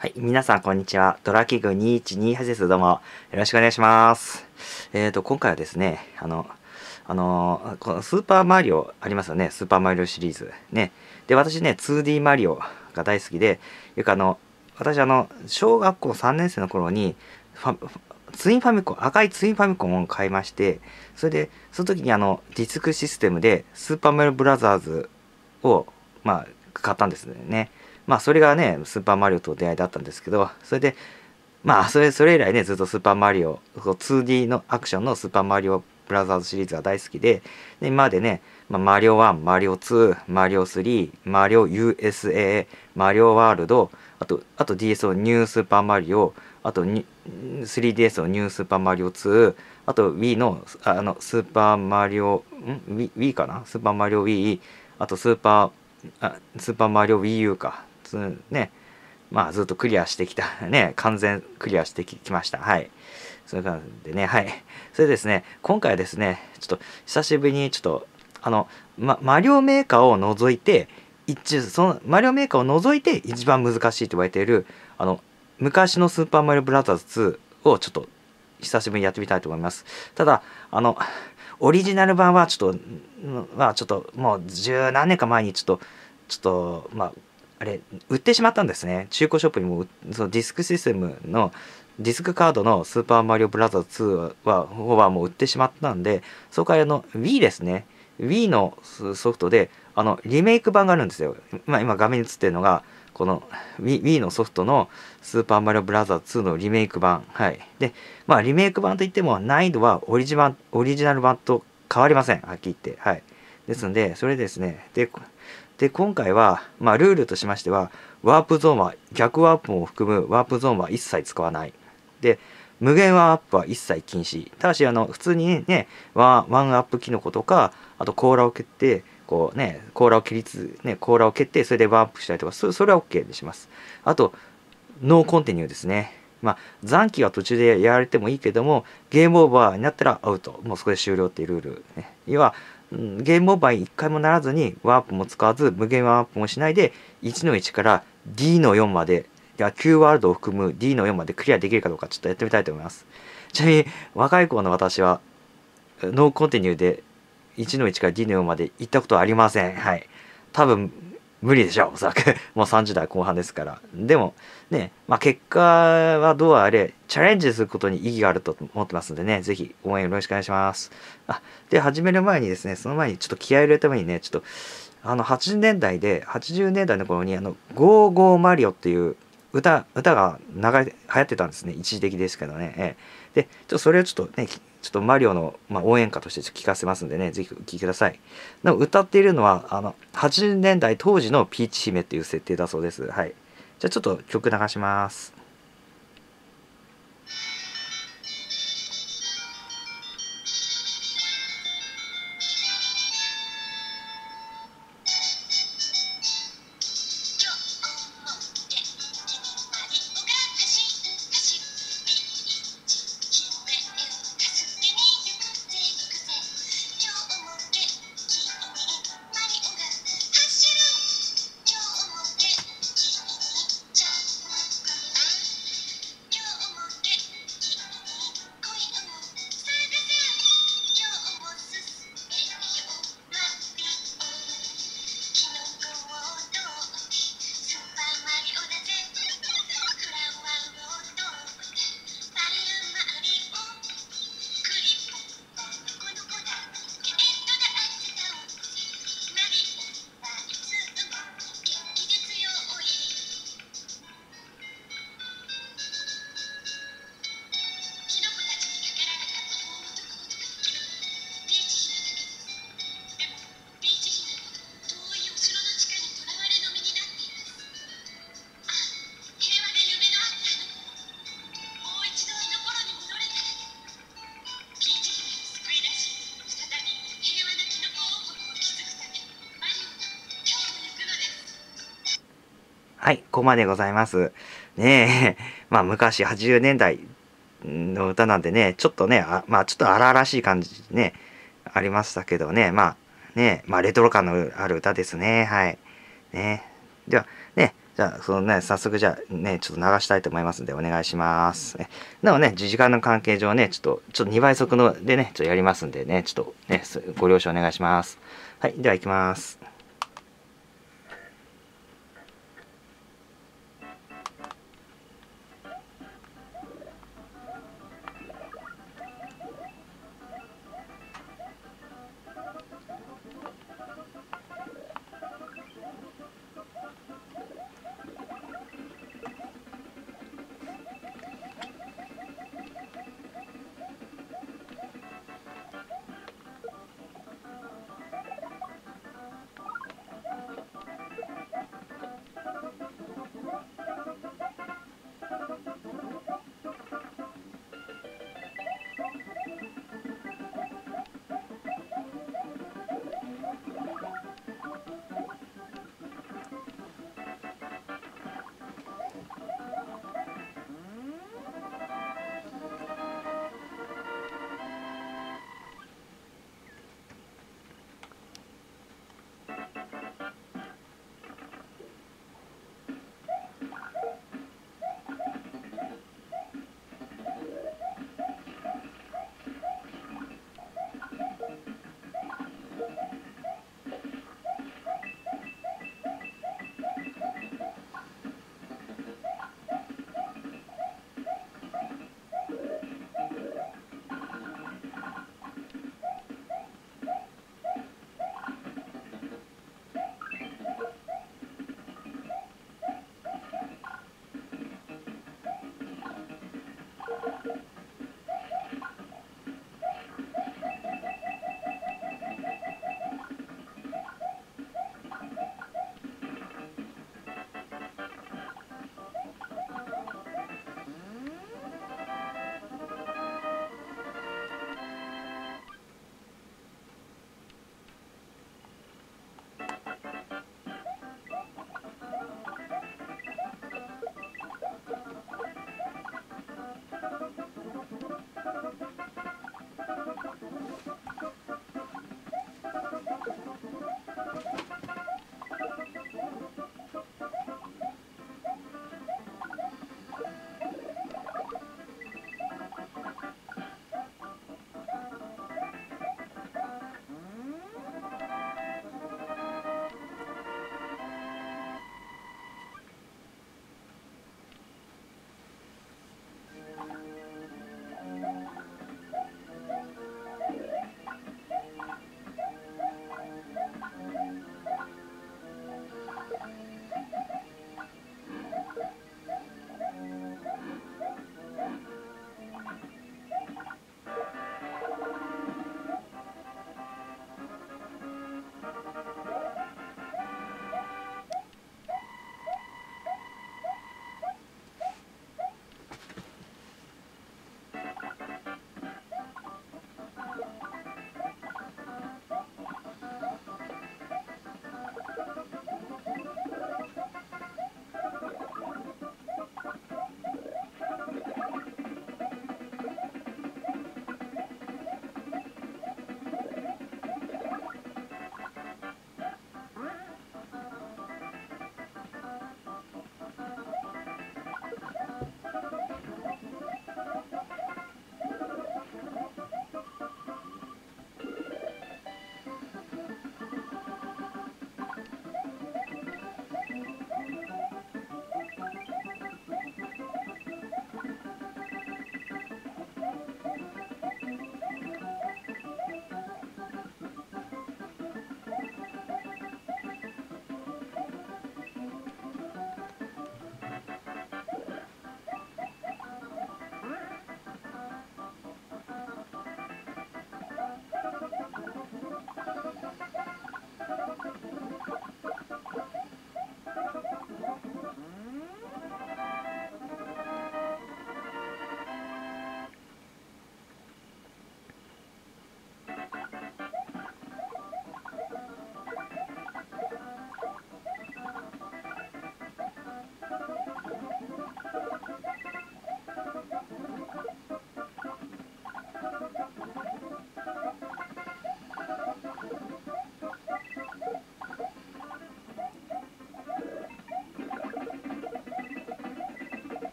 はい、皆さんこんにちは。ドラキグ2128です。どうもよろしくお願いします。今回はですね、このスーパーマリオありますよね。スーパーマリオシリーズね。で、私ね 2D マリオが大好きで、よく私小学校3年生の頃にツインファミコン、赤いツインファミコンを買いまして、それでその時にディスクシステムでスーパーマリオブラザーズを買ったんですね。それがねスーパーマリオと出会いだったんですけど、それでそれ以来ねずっとスーパーマリオ 2D のアクションのスーパーマリオブラザーズシリーズが大好きで、今までね、マリオ1、マリオ2、マリオ3、マリオ USA、マリオワールド、あと DS をニュースーパーマリオ、あと 3DS をニュースーパーマリオ2、あと Wii のスーパーマリオWii かな、スーパーマリオ Wii、あとスーパーマリオ Wii U かね、ずっとクリアしてきたね、完全クリアしてきました。はい。それからでね、はい。それでですね、今回はですね、ちょっと久しぶりにちょっとマリオメーカーを除いてそのマリオメーカーを除いて一番難しいと言われている昔のスーパーマリオブラザーズ2をちょっと久しぶりにやってみたいと思います。ただオリジナル版はちょっともう十何年か前にちょっとあれ売ってしまったんですね。中古ショップにもそのディスクシステムのディスクカードのスーパーマリオブラザーズ2はもう売ってしまったんで、そこからWii ですね。Wii のソフトでリメイク版があるんですよ。今画面に映ってるのがこの Wii のソフトのスーパーマリオブラザーズ2のリメイク版。はい。で、リメイク版といっても難易度はオリジナル版と変わりません。はっきり言って。はい。ですので、それですね。で今回は、ルールとしましては、ワープゾーンは、逆ワープも含むワープゾーンは一切使わない。で、無限ワープは一切禁止。ただし、普通にね、ワンアップキノコとか、あと甲羅を蹴って、こうね、甲羅を蹴って、それでワープしたりとか、それは OK にします。あと、ノーコンティニューですね。残機は途中でやられてもいいけども、ゲームオーバーになったらアウト。もうそこで終了っていうルール、ね。要は、ゲームオーバーに1回もならずにワープも使わず無限ワープもしないで1の1から D の4までQ ワールドを含む D の4までクリアできるかどうかちょっとやってみたいと思います。ちなみに若い頃の私はノーコンティニューで1の1から D の4まで行ったことはありません。はい。多分無理でしょう、おそらく。もう30代後半ですから。でもね、結果はどうあれチャレンジすることに意義があると思ってますのでね、ぜひ応援よろしくお願いします。で始める前にですね、その前にちょっと気合を入れるためにね、ちょっと80年代の頃にゴーゴーマリオっていう歌が流行ってたんですね。一時的ですけどね。でそれをちょっとマリオの、応援歌として聞かせますんでね、ぜひお聴きください。歌っているのは80年代当時のピーチ姫っていう設定だそうです。はい。じゃあちょっと曲流します。はい、ここまでございます。ねえ、昔80年代の歌なんでね、ちょっとね、ちょっと荒々しい感じね、ありましたけどね、レトロ感のある歌ですね。はい。ね。では、ね、 じゃあ、そのね、早速じゃあね、ちょっと流したいと思いますんで、お願いします。なおね、時間の関係上ね、ちょっと2倍速のでね、ちょっとやりますんでね、ちょっとね、ご了承お願いします。はい、では行きます。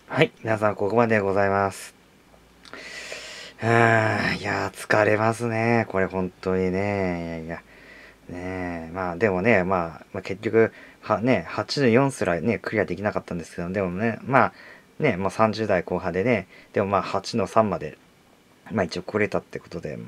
はい、皆さんここまででございます。いやー、疲れますね。これ本当にね。いやいや、ねえ、まあでもね、結局、84すらね、クリアできなかったんですけど、でもね、もう30代後半でね、でも8の3まで、一応来れたってことで、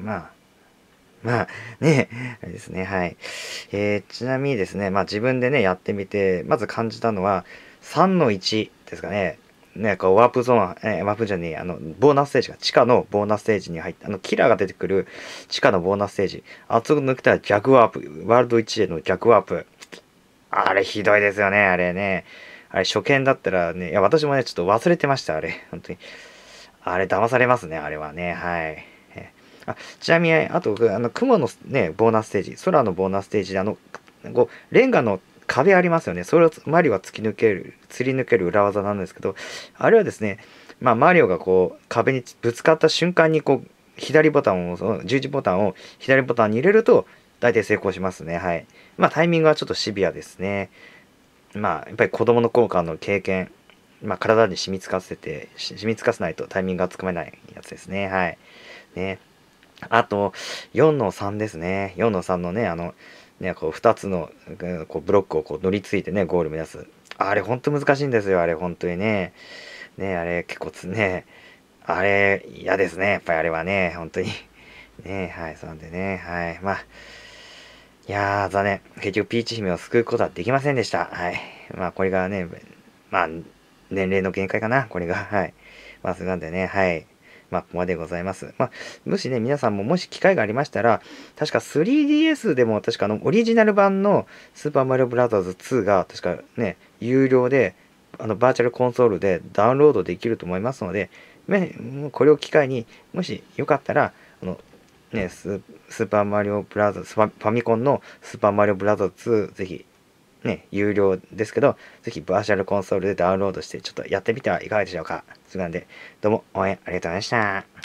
ね、あれですね、はい。ちなみにですね、自分でね、やってみて、まず感じたのは、3の1ですかね。ね、こうワープゾーン、ワープじゃねえ、ボーナスステージが、地下のボーナスステージに入って、キラーが出てくる地下のボーナスステージ、あそこ抜けたら逆ワープ、ワールド1への逆ワープ。あれひどいですよね、あれね。あれ初見だったらね、いや、私もね、ちょっと忘れてました、あれ。本当に。あれ騙されますね、あれはね。はい。ちなみに、あと、雲のね、ボーナスステージ、空のボーナスステージで、レンガの壁ありますよね。それをマリオは突り抜ける裏技なんですけど、あれはですね、マリオがこう、壁にぶつかった瞬間に、こう、左ボタンを、その十字ボタンを左ボタンに入れると、大体成功しますね。はい。タイミングはちょっとシビアですね。やっぱり子供の頃からの経験、体に染みつかせないとタイミングがつかめないやつですね。はい。ね。あと、4の3ですね。4の3のね、こう、2つの、こう、ブロックをこう乗り継いでね、ゴール目指す。あれ、ほんと難しいんですよ、あれ、本当にね。ね、あれ、結構あれ、嫌ですね、やっぱりあれはね、本当に。ね、はい、そうなんでね、はい。いやー、残念。結局、ピーチ姫を救うことはできませんでした。はい。これがね、まあ、年齢の限界かな、これが。はい。そうなんでね、はい。ここまでございます。もしね、皆さんももし機会がありましたら、確か 3DS でも、確かオリジナル版のスーパーマリオブラザーズ2が、確かね、有料で、バーチャルコンソールでダウンロードできると思いますので、これを機会に、もしよかったら、スーパーマリオブラザーズ、ファミコンのスーパーマリオブラザーズ2、ぜひ、ね、有料ですけど、ぜひバーチャルコンソールでダウンロードして、ちょっとやってみてはいかがでしょうか。それなんで、どうも応援ありがとうございました。